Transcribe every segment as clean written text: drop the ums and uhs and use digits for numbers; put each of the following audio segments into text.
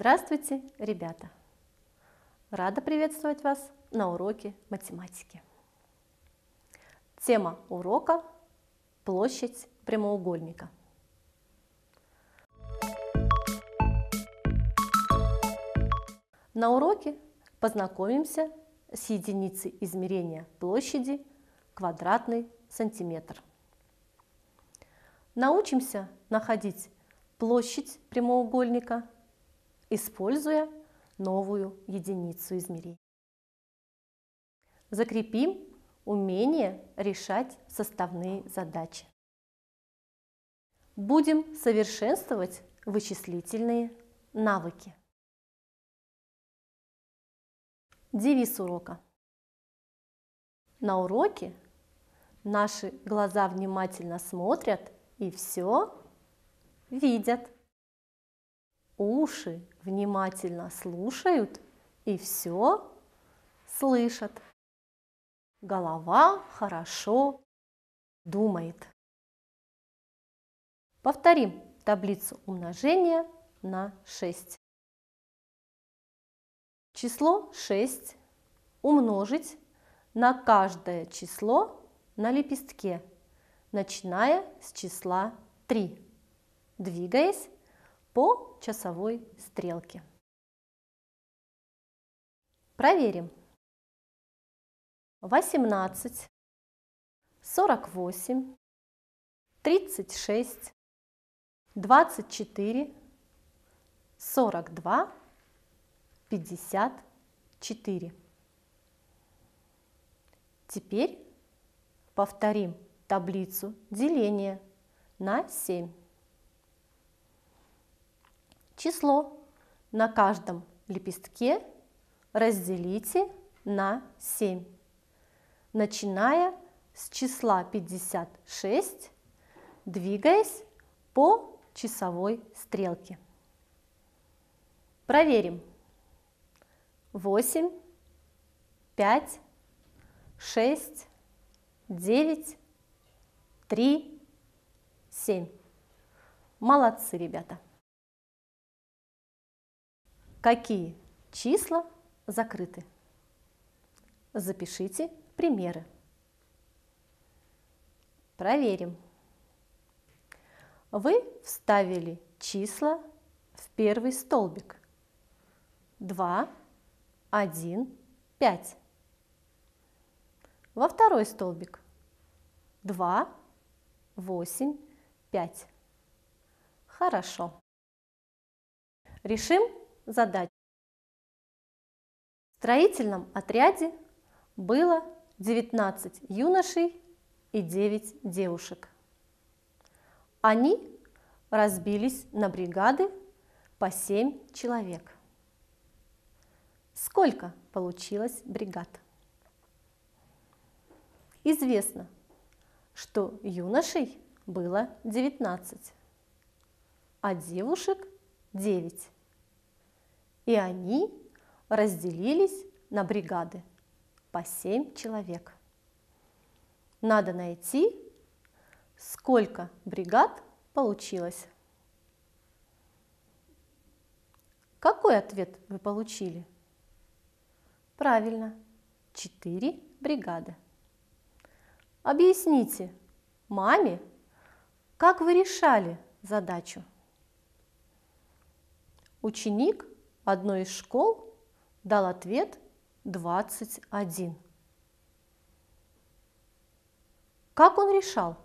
Здравствуйте, ребята! Рада приветствовать вас на уроке математики. Тема урока – площадь прямоугольника. На уроке познакомимся с единицей измерения площади квадратный сантиметр. Научимся находить площадь прямоугольника, используя новую единицу измерения. Закрепим умение решать составные задачи. Будем совершенствовать вычислительные навыки. Девиз урока. На уроке наши глаза внимательно смотрят и все видят. Уши внимательно слушают и все слышат. Голова хорошо думает. Повторим таблицу умножения на 6. Число 6 умножить на каждое число на лепестке, начиная с числа 3, двигаясь по часовой стрелке. Проверим. 18, 48, 36, 24, 42, 54. Теперь повторим таблицу деления на 7. Число на каждом лепестке разделите на 7, начиная с числа 56, двигаясь по часовой стрелке. Проверим. 8, 5, 6, 9, 3, 7. Молодцы, ребята! Какие числа закрыты? Запишите примеры. Проверим. Вы вставили числа в первый столбик. 2, 1, 5. Во второй столбик. 2, 8, 5. Хорошо. Решим задачу. В строительном отряде было 19 юношей и 9 девушек. Они разбились на бригады по 7 человек. Сколько получилось бригад? Известно, что юношей было 19, а девушек 9. И они разделились на бригады по 7 человек. Надо найти, сколько бригад получилось. Какой ответ вы получили? Правильно, 4 бригады. Объясните маме, как вы решали задачу. Ученик одной из школ дал ответ 21. Как он решал?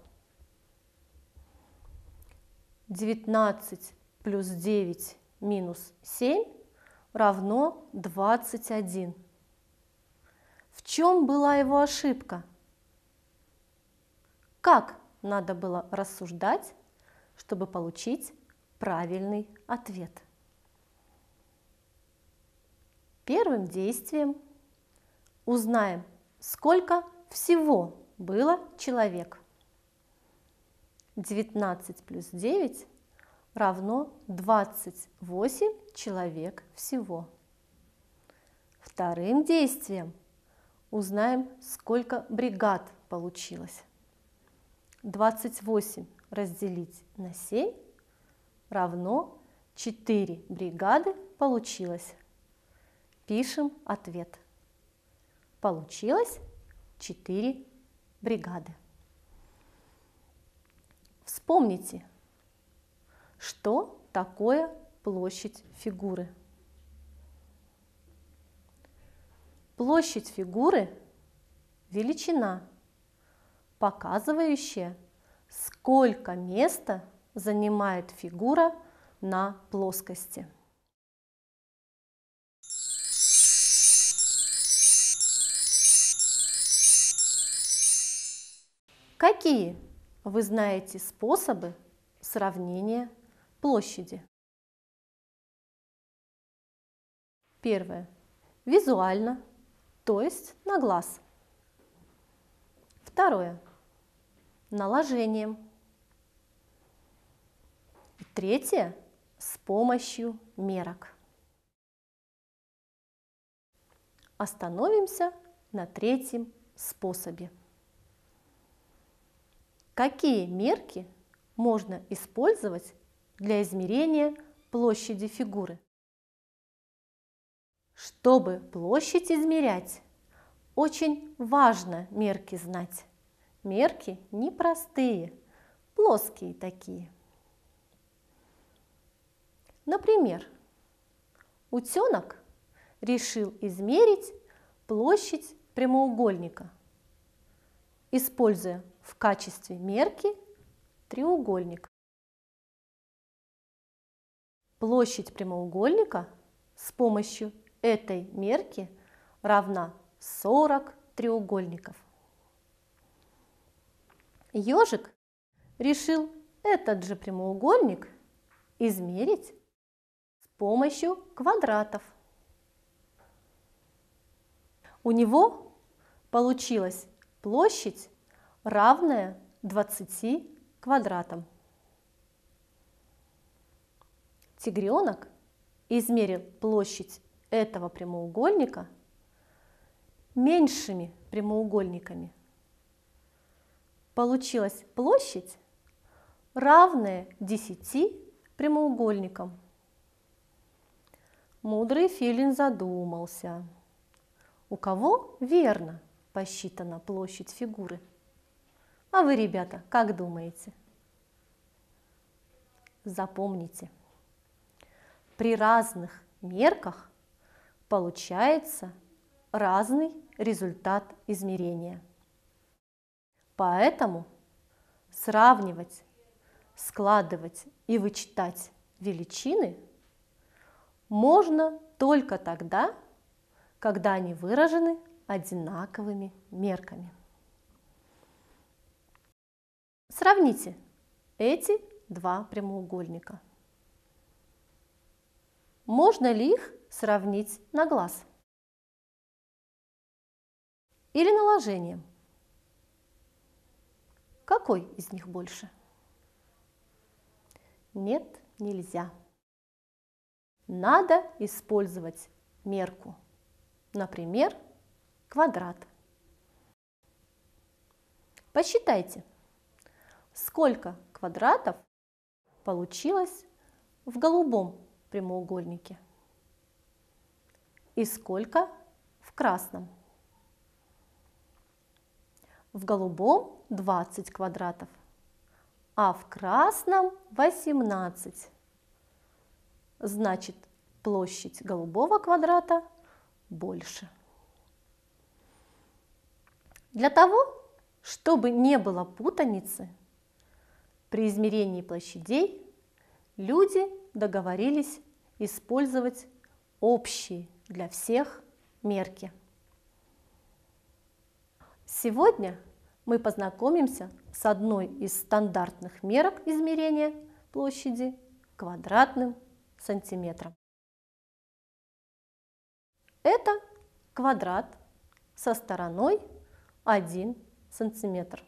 19 плюс 9 минус 7 равно 21. В чем была его ошибка? Как надо было рассуждать, чтобы получить правильный ответ? Первым действием узнаем, сколько всего было человек. 19 плюс 9 равно 28 человек всего. Вторым действием узнаем, сколько бригад получилось. 28 разделить на 7 равно 4 бригады получилось? Пишем ответ. Получилось 4 бригады. Вспомните, что такое площадь фигуры. Площадь фигуры – величина, показывающая, сколько места занимает фигура на плоскости. Какие вы знаете способы сравнения площади? Первое. Визуально, то есть на глаз. Второе. Наложением. Третье. С помощью мерок. Остановимся на третьем способе. Какие мерки можно использовать для измерения площади фигуры? Чтобы площадь измерять, очень важно мерки знать. Мерки непростые, плоские такие. Например, утенок решил измерить площадь прямоугольника, используя в качестве мерки треугольник. Площадь прямоугольника с помощью этой мерки равна 40 треугольников. Ежик решил этот же прямоугольник измерить с помощью квадратов. У него получилась площадь, равная 20 квадратам. Тигренок измерил площадь этого прямоугольника меньшими прямоугольниками. Получилась площадь, равная 10 прямоугольникам. Мудрый филин задумался. У кого верно посчитана площадь фигуры? А вы, ребята, как думаете? Запомните, при разных мерках получается разный результат измерения. Поэтому сравнивать, складывать и вычитать величины можно только тогда, когда они выражены одинаковыми мерками. Сравните эти два прямоугольника. Можно ли их сравнить на глаз? Или наложением? Какой из них больше? Нет, нельзя. Надо использовать мерку. Например, квадрат. Посчитайте, сколько квадратов получилось в голубом прямоугольнике и сколько в красном. В голубом 20 квадратов, а в красном 18. Значит, площадь голубого квадрата больше. Для того, чтобы не было путаницы, при измерении площадей люди договорились использовать общие для всех мерки. Сегодня мы познакомимся с одной из стандартных мерок измерения площади – квадратным сантиметром. Это квадрат со стороной 1 сантиметр.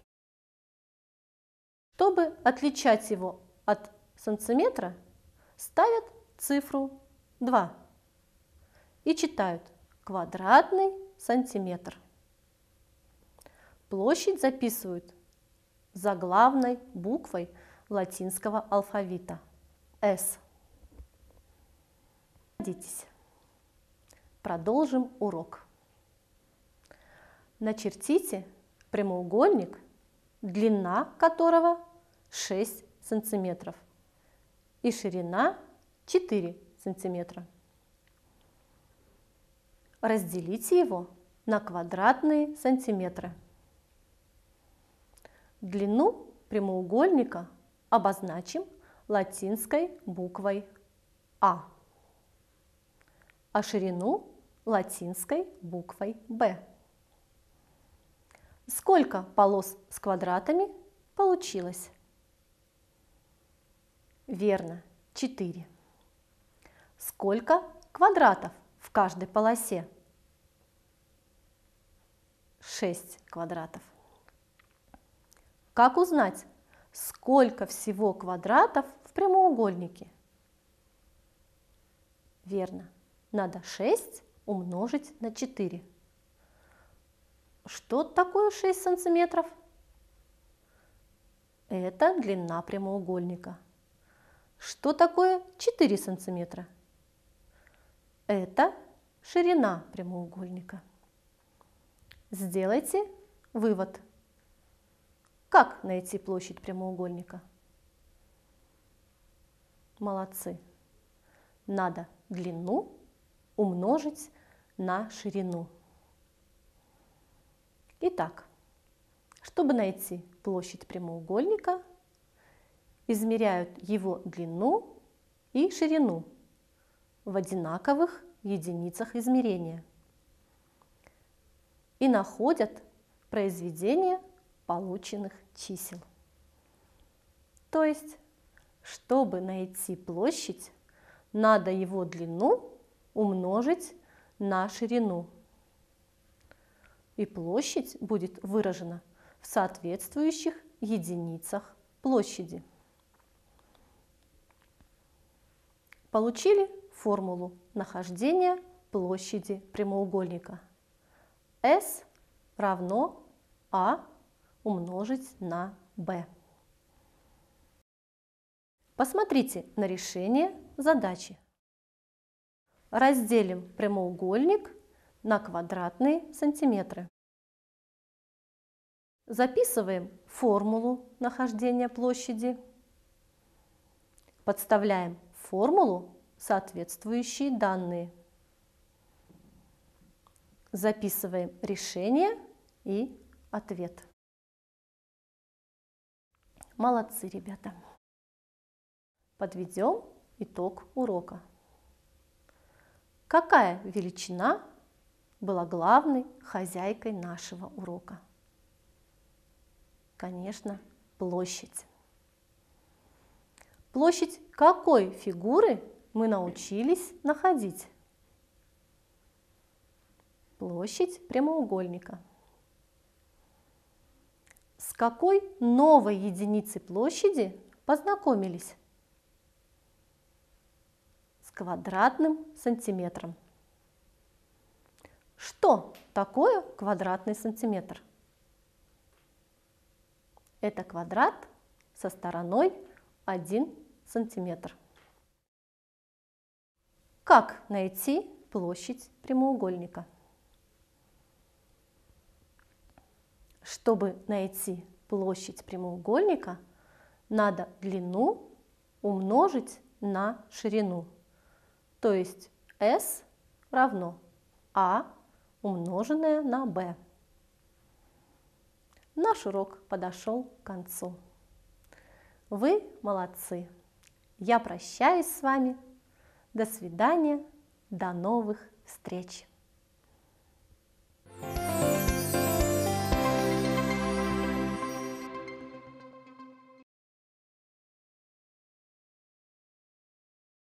Чтобы отличать его от сантиметра, ставят цифру 2 и читают квадратный сантиметр. Площадь записывают заглавной буквой латинского алфавита S. Садитесь. Продолжим урок. Начертите прямоугольник, длина которого 6 сантиметров и ширина 4 сантиметра. Разделите его на квадратные сантиметры. Длину прямоугольника обозначим латинской буквой А, а ширину латинской буквой Б. Сколько полос с квадратами получилось? Верно, 4. Сколько квадратов в каждой полосе? 6 квадратов. Как узнать, сколько всего квадратов в прямоугольнике? Верно, надо 6 умножить на 4. Что такое 6 сантиметров? Это длина прямоугольника. Что такое 4 сантиметра? Это ширина прямоугольника. Сделайте вывод. Как найти площадь прямоугольника? Молодцы. Надо длину умножить на ширину. Итак, чтобы найти площадь прямоугольника, измеряют его длину и ширину в одинаковых единицах измерения и находят произведение полученных чисел. То есть, чтобы найти площадь, надо его длину умножить на ширину. И площадь будет выражена в соответствующих единицах площади. Получили формулу нахождения площади прямоугольника. S равно А умножить на b. Посмотрите на решение задачи. Разделим прямоугольник на квадратные сантиметры. Записываем формулу нахождения площади. Подставляем в формулу соответствующие данные. Записываем решение и ответ. Молодцы, ребята! Подведем итог урока. Какая величина была главной хозяйкой нашего урока? Конечно, площадь. Площадь какой фигуры мы научились находить? Площадь прямоугольника. С какой новой единицей площади познакомились? С квадратным сантиметром. Что такое квадратный сантиметр? Это квадрат со стороной 1 сантиметр. Как найти площадь прямоугольника? Чтобы найти площадь прямоугольника, надо длину умножить на ширину. То есть S равно А умноженное на B. Наш урок подошел к концу. Вы молодцы. Я прощаюсь с вами. До свидания. До новых встреч.